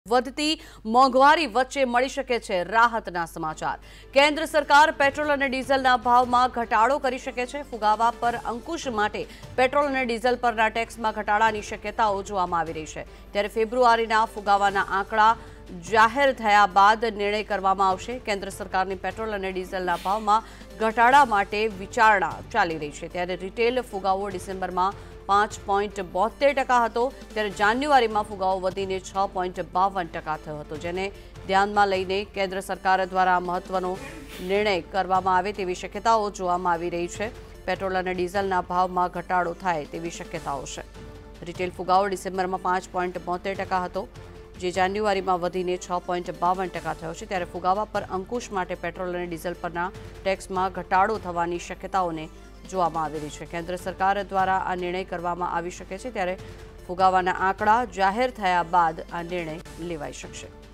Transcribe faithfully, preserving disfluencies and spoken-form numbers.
વધતી મોંઘવારી વચ્ચે મળી શકે છે રાહતના સમાચાર। કેન્દ્ર સરકાર પેટ્રોલ અને ડીઝલના ભાવમાં ઘટાડો કરી શકે છે। ફુગાવા પર અંકુશ માટે પેટ્રોલ અને ડીઝલ પરના ટેક્સમાં ઘટાડાની શક્યતાઓ જોવામાં આવી રહી છે। ત્યારે ફેબ્રુઆરીના ફુગાવાના આંકડા જાહેર થયા બાદ નિર્ણય કરવામાં આવશે। કેન્દ્ર સરકારની પેટ્રોલ અને ડીઝલના ભાવમાં ઘટાડા માટે વિચારણા ચાલી રહી છે। ત્યારે રિટેલ ફુગાવો ડિસેમ્બરમાં पांच पॉइंट बोतेर टका हतो त्यारे जान्युआरी में फुगावो वधीने छ पॉइंट बावन टका थयो हतो, जेने ध्यानमां लईने केन्द्र सरकार द्वारा महत्वनो निर्णय करवामां आवे तेवी शक्यताओ जोवामां आवी रही छे। पेट्रोल अने डीजलना भावमां घटाडो थाय तेवी शक्यताओ छे। रिटेल फुगावो डिसेम्बर में पांच पॉइंट बोतेर टका हतो, जे जान्युआरी में वधीने छ पॉइंट बावन टका थयो छे। त्यारे फुगावा पर अंकुश माटे पेट्रोल अने डीजल परना टेक्समां घटाडो थवानी शक्यताओने જોવામાં આવી રહી છે। કેન્દ્ર સરકાર દ્વારા આ નિર્ણય કરવામાં આવી શકે છે। ત્યારે ફુગાવાના આંકડા જાહેર થયા બાદ આ નિર્ણય લેવાઈ શકશે।